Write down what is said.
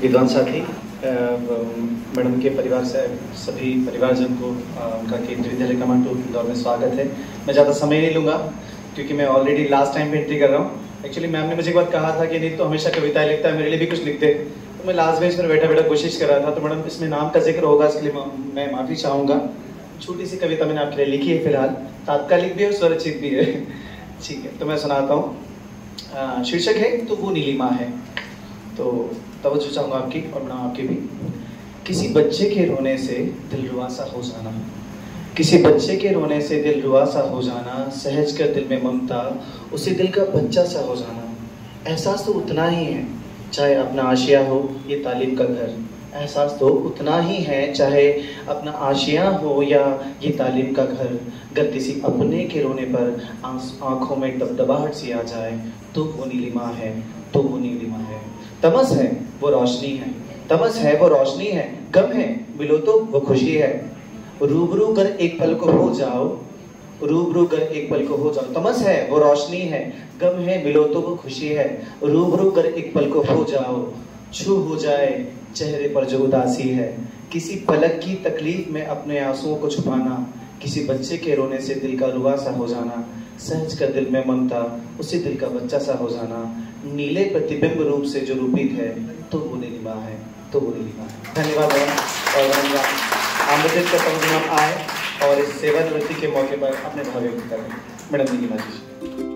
विद्वान साथी, मैडम के परिवार से सभी परिवारजन को उनका केंद्रीय विद्यालय कमांड टू इंदौर में स्वागत है। मैं ज़्यादा समय नहीं लूँगा क्योंकि मैं ऑलरेडी लास्ट टाइम पे एंट्री कर रहा हूँ। एक्चुअली मैम ने मुझे एक बात कहा था कि नहीं तो हमेशा कविताएं लिखता है, मेरे लिए भी कुछ लिख दे। तो मैं लास्ट बेंच पर बैठा बैठा कोशिश कर रहा था। तो मैडम इसमें नाम का जिक्र होगा, इसके लिए मैं माफ़ी चाहूँगा। छोटी सी कविता मैंने आपके लिए लिखी है, फिलहाल तात्कालिक भी है और स्वरचित भी है। ठीक है, तो मैं सुनाता हूँ। शीर्षक है तो वो नीलिमा है। तो तवज्जो चाहूँगा आपकी और मैडम आपकी भी। किसी बच्चे के रोने से दिल रुआ सा हो जाना, किसी बच्चे के रोने से दिल रुआ सा हो जाना, सहज कर दिल में ममता उसी दिल का बच्चा सा हो जाना। एहसास तो उतना ही है चाहे अपना आशिया हो ये तालीम का घर। एहसास तो उतना ही है चाहे अपना आशिया हो या ये तालीम का घर। अगर किसी अपने के रोने पर आंखों में दबदबाहट सी आ जाए तो वो नीलिमा है, तो वो नीलिमा है। तमस है वो रोशनी है, तमस है वो रोशनी है। गम है मिलो तो वो खुशी है। रूबरू कर एक पल को हो जाओ, रूबरू कर एक पल को हो जाओ। तमस है वो रोशनी है, गम है मिलो तो वो खुशी है। रूबरू कर एक पल को हो जाओ, छू हो जाए चेहरे पर जो उदासी है। किसी पलक की तकलीफ में अपने आंसुओं को छुपाना, किसी बच्चे के रोने से दिल का रुआ सा हो जाना, सहज कर दिल में ममता उसी दिल का बच्चा सा हो जाना। नीले प्रतिबिंब रूप से जो रूपित है तो वो नीलिमा है, तो वो नीलिमा है। धन्यवाद मैडम, और आमंत्रित करता हूँ आए और इस सेवानिवृत्ति के मौके पर अपने भाव व्यक्त करें। मैडम नीलिमा जी।